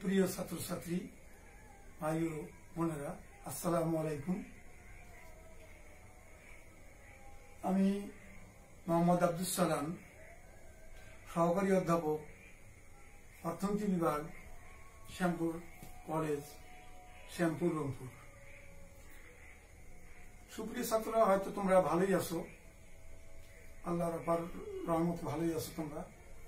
সুপ্রিয় ছাত্রছাত্রী ভাই ও বোনেরা, আসসালামু আলাইকুম। আমি মোহাম্মদ আব্দুল সালাম, সহকারী অধ্যাপক, অর্থনীতি বিভাগ, শ্যামপুর কলেজ, শ্যামপুর, রংপুর। সুপ্রিয় ছাত্ররা, হয়তো তোমরা ভালোই আছো, আল্লাহর আপার রহমত ভালোই আছো তোমরা।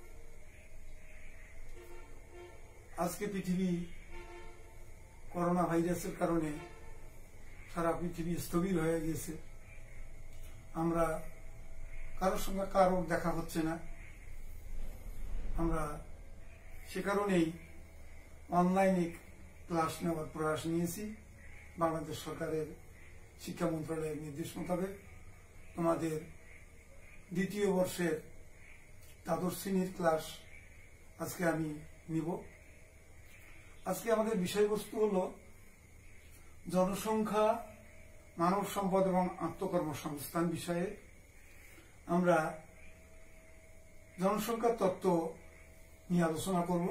আজকে পৃথিবী করোনা ভাইরাসের কারণে সারা পৃথিবী স্থবির হয়ে গেছে। আমরা কারোর সঙ্গে কারোর দেখা হচ্ছে না। আমরা সে কারণেই অনলাইনে ক্লাস নেওয়ার প্রয়াস নিয়েছি। বাংলাদেশ সরকারের শিক্ষা মন্ত্রণালয়ের নির্দেশ মোতাবেক তোমাদের দ্বিতীয় বর্ষের দ্বাদশ শ্রেণীর ক্লাস আজকে আমি নিব। আজকে আমাদের বিষয়বস্তু হল জনসংখ্যা, মানব সম্পদ এবং আত্মকর্মসংস্থান বিষয়ে। আমরা জনসংখ্যা তত্ত্ব নিয়ে আলোচনা করব।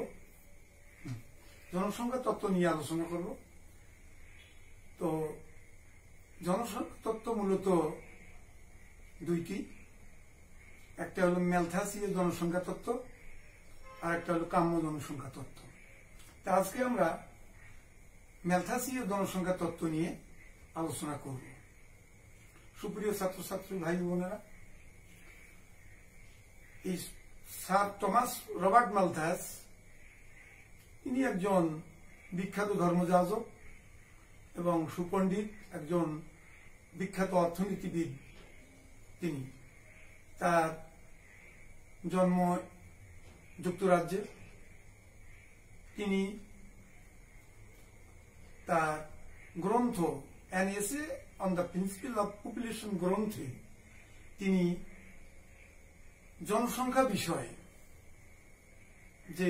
তো জনসংখ্যা তত্ত্ব মূলত দুইটি, একটা হলো ম্যালথাসীয় জনসংখ্যা তত্ত্ব আর একটা হলো কাম্য জনসংখ্যা তত্ত্ব। তা আজকে আমরা ম্যালথাসীয় জনসংখ্যা তত্ত্ব নিয়ে আলোচনা করব। সুপ্রিয় ছাত্রছাত্রী ভাই বোনেরা, এই স্যার টমাস রবার্ট ম্যালথাস, ইনি একজন বিখ্যাত ধর্মযাজক এবং সুপণ্ডিত, একজন বিখ্যাত অর্থনীতিবিদ। তিনি তার জন্ম যুক্তরাজ্যে। তিনি তার গ্রন্থ an essay on the principle of population গ্রন্থে তিনি জনসংখ্যা বিষয়ে, যে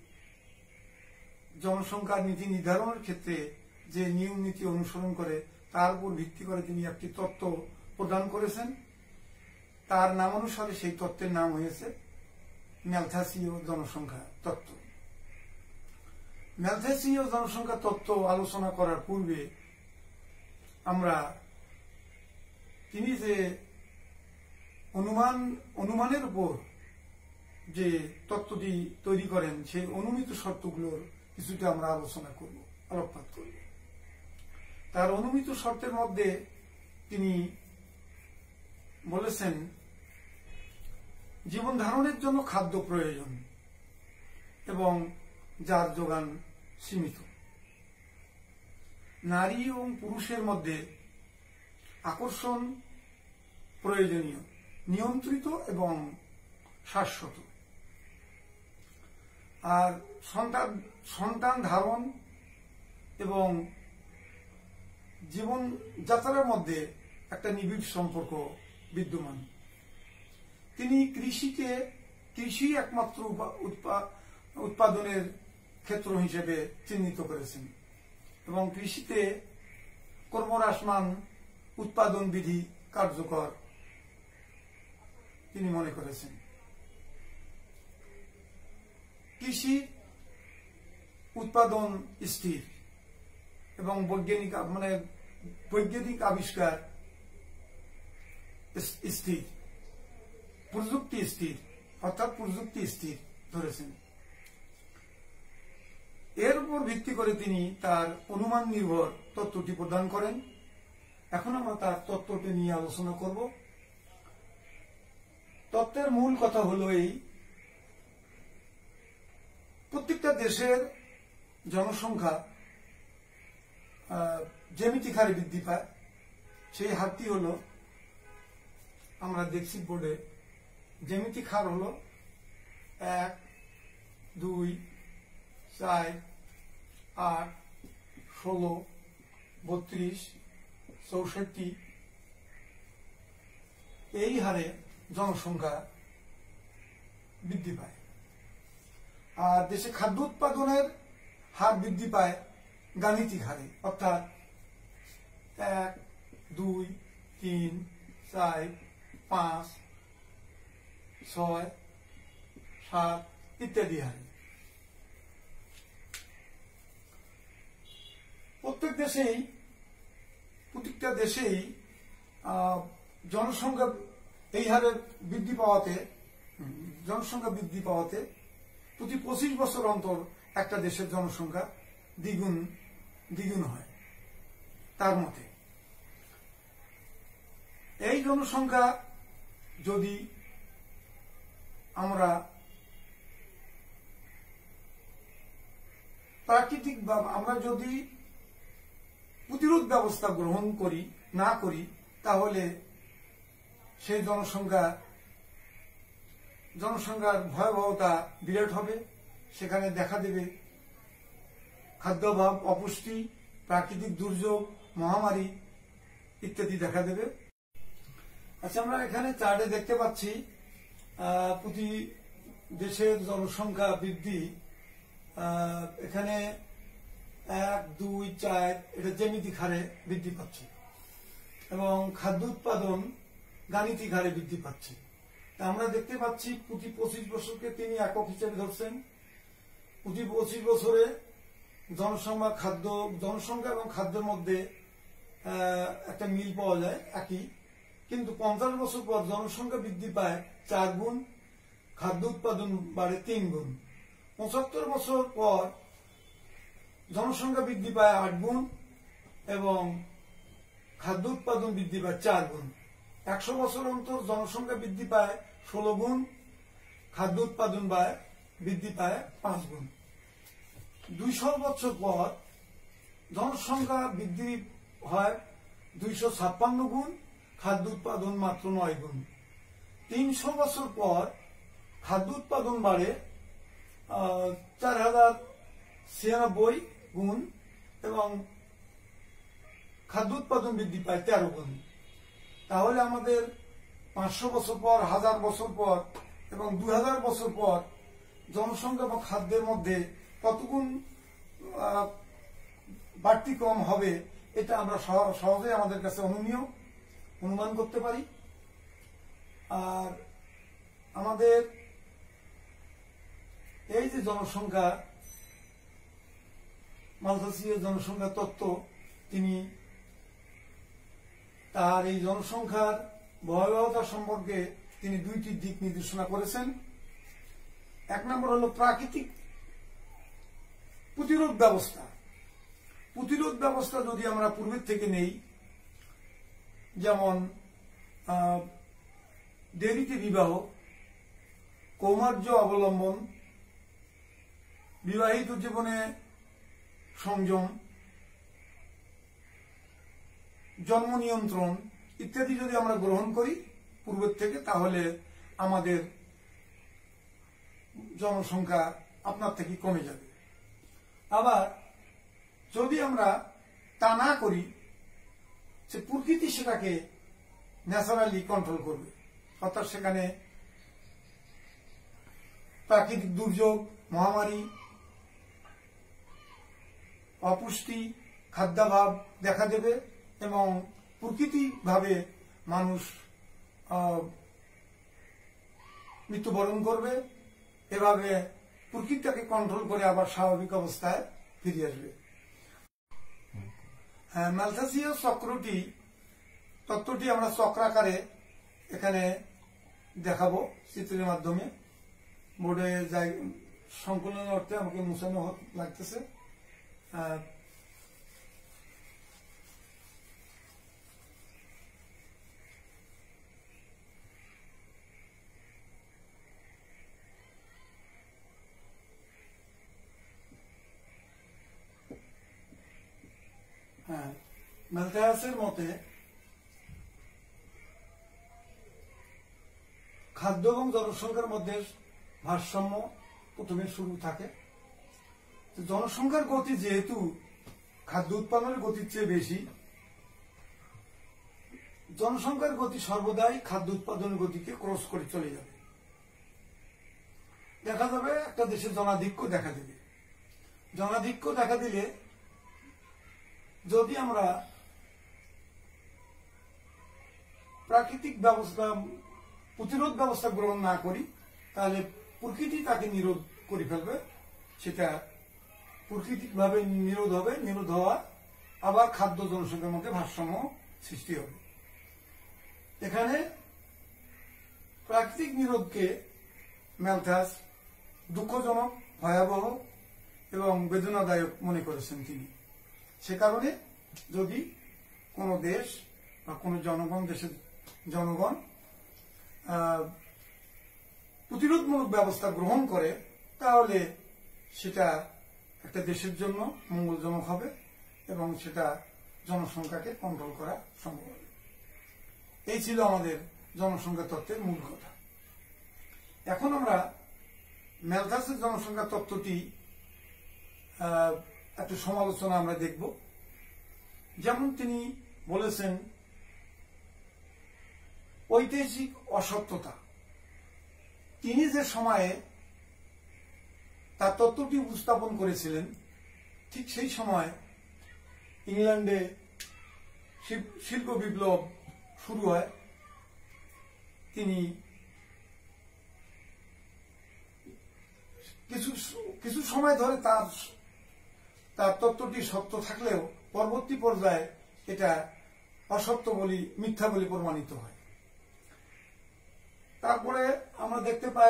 জনসংখ্যার নীতি নির্ধারণের ক্ষেত্রে যে নিয়ম নীতি অনুসরণ করে তার উপর ভিত্তি করে তিনি একটি তত্ত্ব প্রদান করেছেন। তার নামানুসারে সেই তত্ত্বের নাম হয়েছে ম্যালথাসীয় জনসংখ্যা তত্ত্ব। ম্যালথাসীয় জনসংখ্যা তত্ত্ব আলোচনা করার পূর্বে আমরা তিনি যে অনুমানের উপর যে তত্ত্বটি তৈরি করেন, সেই অনুমিত শর্তগুলোর কিছুটা আমরা আলোচনা করব, আলোকপাত করব। তার অনুমিত শর্তের মধ্যে তিনি বলেছেন, জীবন ধারণের জন্য খাদ্য প্রয়োজন এবং যার যোগান সীমিত। নারী এবং পুরুষের মধ্যে আকর্ষণ প্রয়োজনীয়, নিয়ন্ত্রিত এবং শাশ্বত। আর সন্তান ধারণ এবং জীবনযাত্রার মধ্যে একটা নিবিড় সম্পর্ক বিদ্যমান। তিনি কৃষি একমাত্র উৎপাদনের ক্ষেত্র হিসেবে চিহ্নিত করেছেন এবং কৃষিতে কর্মহ্রাসমান উৎপাদন বিধি কার্যকর তিনি মনে করেছেন। কৃষি উৎপাদন স্থির এবং বৈজ্ঞানিক আবিষ্কার স্থির, প্রযুক্তি স্থির, অর্থাৎ প্রযুক্তি স্থির ধরেছেন। এর উপর ভিত্তি করে তিনি তার অনুমান নির্ভর তত্ত্বটি প্রদান করেন। এখন আমরা তার তত্ত্বটি নিয়ে আলোচনা করব। তত্ত্বের মূল কথা হলো এই, প্রত্যেকটা দেশের জনসংখ্যা জ্যামিতিক হারে বৃদ্ধি পায়। সেই হারটি হলো, আমরা দেখছি বোর্ডে, জ্যামিতিক হার হলো 1, 2, 4, 8, 16, 32, 64 এই হারে জনসংখ্যা বৃদ্ধি পায়। আর দেশে খাদ্য উৎপাদনের হার বৃদ্ধি পায় গাণিতিক হারে, অর্থাৎ 1, 2, 3, 4, 5, 6, 7 ইত্যাদি হারে। প্রত্যেকটা দেশেই জনসংখ্যা এই হারে বৃদ্ধি পাওয়াতে প্রতি 25 বছর অন্তর একটা দেশের জনসংখ্যা দ্বিগুণ হয় তার মতে। এই জনসংখ্যা যদি আমরা প্রাকৃতিক বা আমরা যদি প্রতিরোধ ব্যবস্থা গ্রহণ না করি তাহলে সেই জনসংখ্যার ভয়াবহতা বিরাট হবে। সেখানে দেখা দেবে খাদ্যাভাব, অপুষ্টি, প্রাকৃতিক দুর্যোগ, মহামারী ইত্যাদি দেখা দেবে। আচ্ছা, আমরা এখানে চার্টে দেখতে পাচ্ছি প্রতি দেশের জনসংখ্যা বৃদ্ধি। এখানে 1, 2, 4 এটা জ্যামিতিক হারে বৃদ্ধি পাচ্ছে এবং খাদ্য উৎপাদন গাণিতিক হারে বৃদ্ধি পাচ্ছে। আমরা দেখতে পাচ্ছি প্রতি 25 বছরকে তিনি একক হিসেবে ধরছেন। প্রতি 25 বছরে জনসংখ্যা এবং খাদ্যের মধ্যে একটা মিল পাওয়া যায় একই, কিন্তু 50 বছর পর জনসংখ্যা বৃদ্ধি পায় 4 গুণ, খাদ্য উৎপাদন বাড়ে 3 গুণ। 75 বছর পর জনসংখ্যা বৃদ্ধি পায় 8 গুণ এবং খাদ্য উৎপাদন বৃদ্ধি পায় 4 গুণ। 100 বছর অন্তর জনসংখ্যা বৃদ্ধি পায় 16 গুণ, খাদ্য উৎপাদন বৃদ্ধি পায় 5 গুণ। 200 বছর পর জনসংখ্যা বৃদ্ধি হয় 256 গুণ, খাদ্য উৎপাদন মাত্র 9 গুণ। 300 বছর পর খাদ্য উৎপাদন বাড়ে 4096 গুণ এবং খাদ্য উৎপাদন বৃদ্ধি পায় 13 গুণ। তাহলে আমাদের 500 বছর পর, 1000 বছর পর এবং 2000 বছর পর জনসংখ্যা এবং খাদ্যের মধ্যে কতগুণ বাড়তি কম হবে, এটা আমরা সহজে আমাদের কাছে অনুমান করতে পারি। আর আমাদের এই যে জনসংখ্যা, মালথাসীয় জনসংখ্যা তত্ত্ব, তিনি তার এই জনসংখ্যার ভয়াবহতা সম্পর্কে তিনি 2টি দিক নির্দেশনা করেছেন। 1 নম্বর হল প্রাকৃতিক প্রতিরোধ ব্যবস্থা। প্রতিরোধ ব্যবস্থা যদি আমরা পূর্বের থেকে নেই, যেমন দেরিতে বিবাহ, কৌমার্য অবলম্বন, বিবাহিত জীবনে সংযম, জন্ম নিয়ন্ত্রণ ইত্যাদি যদি আমরা গ্রহণ করি পূর্বের থেকে, তাহলে আমাদের জনসংখ্যা আপনার থেকে কমে যাবে। আবার যদি আমরা তা না করি, সে প্রকৃতি সেটাকে ন্যাচারালি কন্ট্রোল করবে। অর্থাৎ সেখানে প্রাকৃতিক দুর্যোগ, মহামারী, অপুষ্টি, খাদ্যাভাব দেখা দেবে এবং প্রকৃতিভাবে মানুষ মৃত্যুবরণ করবে। এভাবে প্রকৃতিটাকে কন্ট্রোল করে আবার স্বাভাবিক অবস্থায় ফিরে আসবে। ম্যালথাসীয় তত্ত্বটি আমরা চক্রাকারে এখানে দেখাবো চিত্রের মাধ্যমে। বোর্ডে সংকলনের অর্থে আমাকে মুছানো লাগতেছে। ম্যালথাসের মতে খাদ্য এবং জনসংখ্যার মধ্যে ভারসাম্য প্রথমে শুরু থাকে। জনসংখ্যার গতি যেহেতু খাদ্য উৎপাদনের গতির চেয়ে বেশি, জনসংখ্যার গতি সর্বদাই খাদ্য উৎপাদনের গতিকে ক্রস করে চলে যাবে। দেখা যাবে একটা দেশে জনাধিক্য দেখা দেবে। জনাধিক্য দেখা দিলে যদি আমরা প্রাকৃতিক ব্যবস্থা, প্রতিরোধ ব্যবস্থা গ্রহণ না করি, তাহলে প্রকৃতি তাকে নিরোধ করে ফেলবে। সেটা প্রাকৃতিকভাবে নিরোধ হবে। নিরোধ হওয়া আবার খাদ্য জনসংখ্যার মধ্যে ভারসাম্য সৃষ্টি হবে। এখানে প্রাকৃতিক নিরোধকে ম্যালথাস দুঃখজনক, ভয়াবহ এবং বেদনাদায়ক মনে করেছেন তিনি। সে কারণে যদি কোনো দেশ বা কোনো দেশের জনগণ প্রতিরোধমূলক ব্যবস্থা গ্রহণ করে, তাহলে সেটা একটা দেশের জন্য মঙ্গলজনক হবে এবং সেটা জনসংখ্যাকে কন্ট্রোল করা সম্ভব হবে। এই ছিল আমাদের জনসংখ্যা তত্ত্বের মূল কথা। এখন আমরা ম্যালথাসের জনসংখ্যা তত্ত্বটি একটু সমালোচনা আমরা দেখব। যেমন তিনি বলেছেন, ঐতিহাসিক অসত্যতা। তিনি যে সময়ে তার তত্ত্বটি উপস্থাপন করেছিলেন, ঠিক সেই সময় ইংল্যান্ডে শিল্প বিপ্লব শুরু হয়। তিনি কিছু সময় ধরে তার তত্ত্বটি সত্য থাকলেও পরবর্তী পর্যায়ে এটা অসত্য বলি, মিথ্যা বলে প্রমাণিত হয়। তারপরে আমরা দেখতে পাই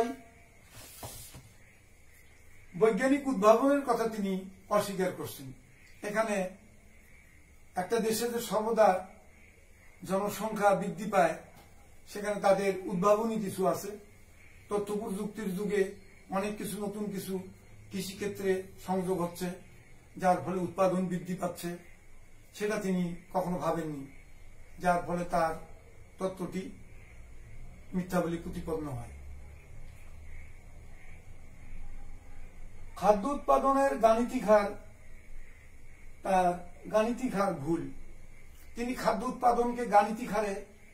বৈজ্ঞানিক উদ্ভাবনের কথা তিনি অস্বীকার করছেন। এখানে একটা দেশে যে সর্বদা জনসংখ্যা বৃদ্ধি পায়, সেখানে তাদের উদ্ভাবনী কিছু আছে। তথ্য প্রযুক্তির যুগে অনেক কিছু নতুন কিছু কৃষিক্ষেত্রে সংযোগ হচ্ছে, যার ফলে উৎপাদন বৃদ্ধি পাচ্ছে। সেটা তিনি কখনো ভাবেননি, যার ফলে তার তত্ত্বটি মিথ্যা বলে প্রতিপন্ন হয়। খাদ্য উৎপাদনের গাণিতিক হার ভুল। তিনি খাদ্য উৎপাদনকে গাণিতিক হারে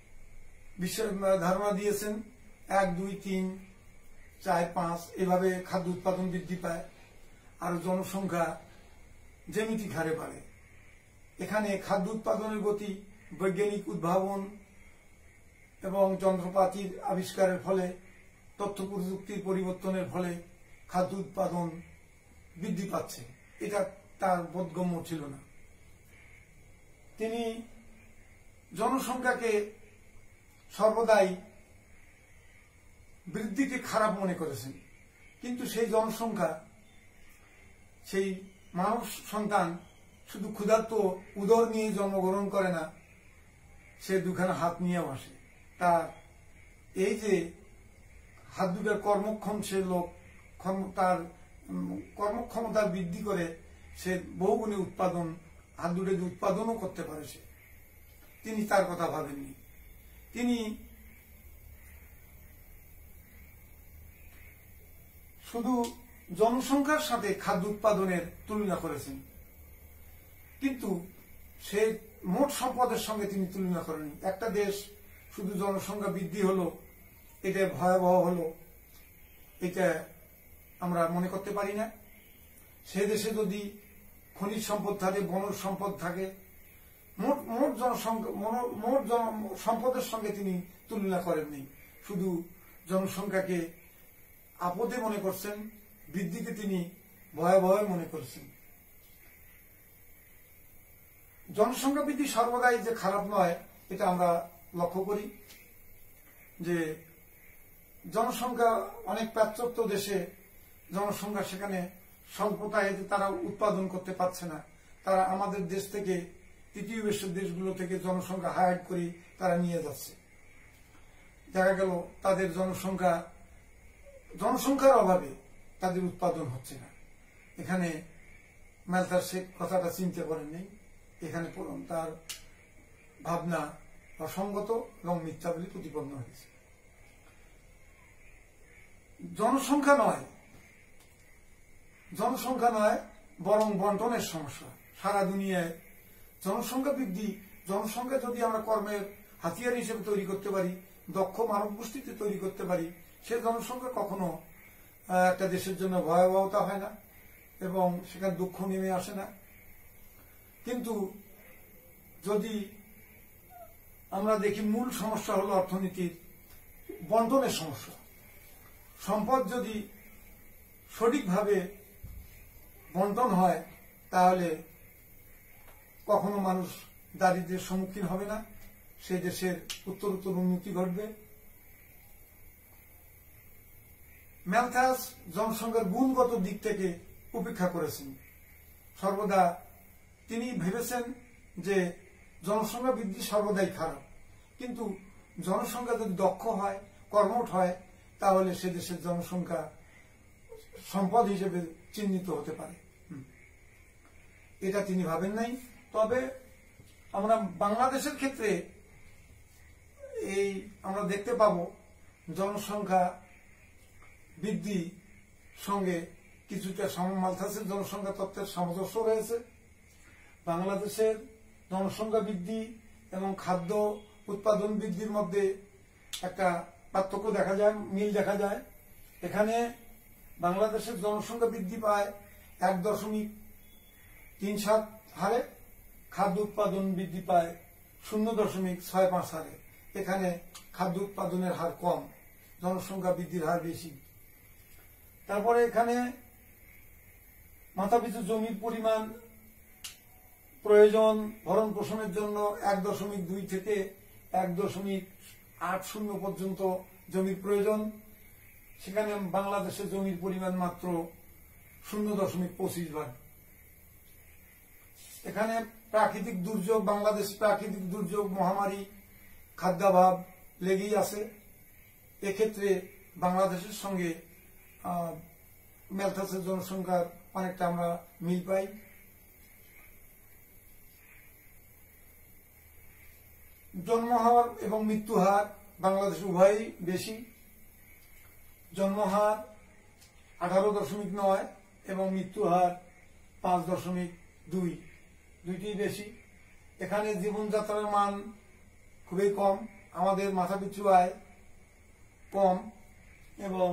ধারণা দিয়েছেন। 1, 2, 3, 4, 5 এভাবে খাদ্য উৎপাদন বৃদ্ধি পায়, আর জনসংখ্যা জ্যামিতিক হারে বাড়ে। এখানে খাদ্য উৎপাদনের গতি বৈজ্ঞানিক উদ্ভাবন এবং যন্ত্রপাতির আবিষ্কারের ফলে, তথ্য প্রযুক্তির পরিবর্তনের ফলে খাদ্য উৎপাদন বৃদ্ধি পাচ্ছে, এটা তার বোধগম্য ছিল না। তিনি জনসংখ্যাকে সর্বদাই বৃদ্ধিকে খারাপ মনে করেছেন, কিন্তু সেই জনসংখ্যা, সেই মানব সন্তান শুধু ক্ষুধার্ত উদর নিয়ে জন্মগ্রহণ করে না, সে দুখানা হাত নিয়েও আসে। তার এই যে হাত দুটার কর্মক্ষম সে লোক, তার কর্মক্ষমতা বৃদ্ধি করে সে বহুগুণে হাত দুটো উৎপাদনও করতে পারে। তিনি তার কথা ভাবেননি। তিনি শুধু জনসংখ্যার সাথে খাদ্য উৎপাদনের তুলনা করেছেন, কিন্তু সে মোট সম্পদের সঙ্গে তিনি তুলনা করেননি। একটা দেশ শুধু জনসংখ্যা বৃদ্ধি হলো, এটা ভয়াবহ হলো, এটা আমরা মনে করতে পারি না। সে দেশে যদি খনিজ সম্পদ থাকে, বনজ সম্পদ থাকে, মোট সম্পদের সঙ্গে তিনি তুলনা করেননি। শুধু জনসংখ্যাকে আপদে মনে করছেন, বৃদ্ধিকে তিনি ভয়াবহ মনে করছেন। জনসংখ্যা বৃদ্ধি সর্বদাই যে খারাপ নয়, এটা আমরা লক্ষ্য করি। যে জনসংখ্যা অনেক প্রাচ্যত্য দেশে জনসংখ্যা সেখানে স্বল্পতায় তারা উৎপাদন করতে পারছে না, তারা আমাদের দেশ থেকে, তৃতীয় বিশ্বের দেশগুলো থেকে জনসংখ্যা হায়ার করে তারা নিয়ে যাচ্ছে। দেখা গেল তাদের জনসংখ্যার অভাবে তাদের উৎপাদন হচ্ছে না। এখানে ম্যালথাস সে কথাটা চিন্তা করেননি। এখানে তার ভাবনা অসঙ্গত এবং মিথ্যা বলে প্রতিপন্ন হয়েছে। জনসংখ্যা নয় বরং বন্টনের সমস্যা। সারা দুনিয়ায় জনসংখ্যা বৃদ্ধি, জনসংখ্যা যদি আমরা কর্মের হাতিয়ার হিসেবে তৈরি করতে পারি, দক্ষ মানব গোষ্ঠীতে তৈরি করতে পারি, সে জনসংখ্যা কখনো একটা দেশের জন্য ভয়াবহতা হয় না এবং সেখানে দুঃখ নেমে আসে না। কিন্তু যদি আমরা দেখি, মূল সমস্যা হলো অর্থনীতির বন্টনের সমস্যা। সম্পদ যদি সঠিকভাবে বন্টন হয়, তাহলে কখনো মানুষ দারিদ্র্যের সম্মুখীন হবে না, সেই দেশের উত্তরোত্তর উন্নতি ঘটবে। ম্যালথাস জনসংখ্যার গুণগত দিক থেকে উপেক্ষা করেছেন। সর্বদা তিনি ভেবেছেন যে জনসংখ্যা বৃদ্ধি সর্বদাই খারাপ, কিন্তু জনসংখ্যা যদি দক্ষ হয়, কর্মঠ হয়, তাহলে সে দেশের জনসংখ্যা সম্পদ হিসেবে চিহ্নিত হতে পারে। এটা তিনি ভাবেন নাই। তবে আমরা বাংলাদেশের ক্ষেত্রে আমরা দেখতে পাব জনসংখ্যা বৃদ্ধি সঙ্গে কিছুটা মালথাসের জনসংখ্যা তত্ত্বের সামঞ্জস্য রয়েছে। বাংলাদেশের জনসংখ্যা বৃদ্ধি এবং খাদ্য উৎপাদন বৃদ্ধির মধ্যে একটা পার্থক্য দেখা যায়, মিল দেখা যায়। এখানে বাংলাদেশের জনসংখ্যা বৃদ্ধি পায় 1.37 হারে, খাদ্য উৎপাদন বৃদ্ধি পায় 0.65 হারে। এখানে খাদ্য উৎপাদনের হার কম, জনসংখ্যা বৃদ্ধির হার বেশি। তারপরে এখানে মাথাপিছু জমির পরিমাণ প্রয়োজন ভরণ পোষণের জন্য 1.2 থেকে 1.80 পর্যন্ত জমির প্রয়োজন। সেখানে বাংলাদেশের জমির পরিমাণ মাত্র 0.25 ভাগ। এখানে প্রাকৃতিক দুর্যোগ, বাংলাদেশ প্রাকৃতিক দুর্যোগ, মহামারী, খাদ্যাভাব লেগেই আছে। এক্ষেত্রে বাংলাদেশের সঙ্গে ম্যালথাসের জনসংখ্যার অনেকটা আমরা মিল পাই। জন্মহার এবং মৃত্যু হার বাংলাদেশ উভয়ই বেশি। জন্মহার 18.9 এবং মৃত্যু হার 5.2, দুইটি বেশি। এখানে জীবনযাত্রার মান খুবই কম, আমাদের মাথাপিছু আয় কম, এবং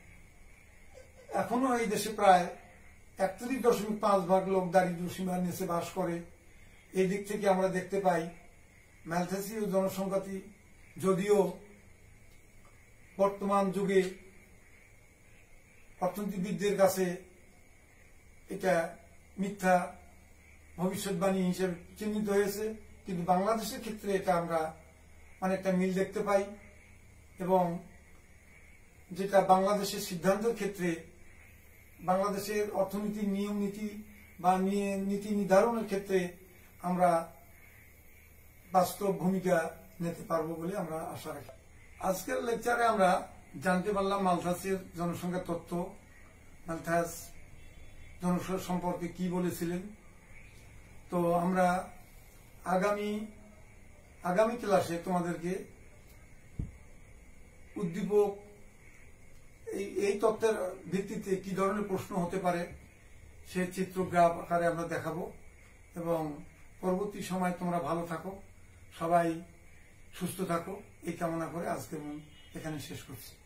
এখনো এই দেশে প্রায় 31.5 ভাগ লোক দারিদ্র্য সীমার নিচে বাস করে। এই দিক থেকে আমরা দেখতে পাই ম্যালথাসীয় জনসংখ্যাটি যদিও বর্তমান যুগে অর্থনীতিবিদদের কাছে এটা মিথ্যা ভবিষ্যৎবাণী হিসেবে চিহ্নিত হয়েছে, কিন্তু বাংলাদেশের ক্ষেত্রে এটা আমরা অনেকটা মিল দেখতে পাই। এবং যেটা বাংলাদেশের সিদ্ধান্তের ক্ষেত্রে, বাংলাদেশের অর্থনীতির নিয়ম নীতি বা নীতি নির্ধারণের ক্ষেত্রে আমরা বাস্তব ভূমিকা নিতে পারবো বলে আমরা আশা রাখি। আজকের লেকচারে আমরা জানতে পারলাম মালথাসের জনসংখ্যা তত্ত্ব, মালথাস জনসংখ্যা সম্পর্কে কি বলেছিলেন। তো আমরা আগামী ক্লাসে তোমাদেরকে উদ্দীপক এই তত্ত্বের ভিত্তিতে কি ধরনের প্রশ্ন হতে পারে সে চিত্র গ্রাফ আকারে আমরা দেখাবো। এবং পরবর্তী সময় তোমরা ভালো থাকো, সবাই সুস্থ থাকো, এই কামনা করে আজকে এখানে শেষ করছি।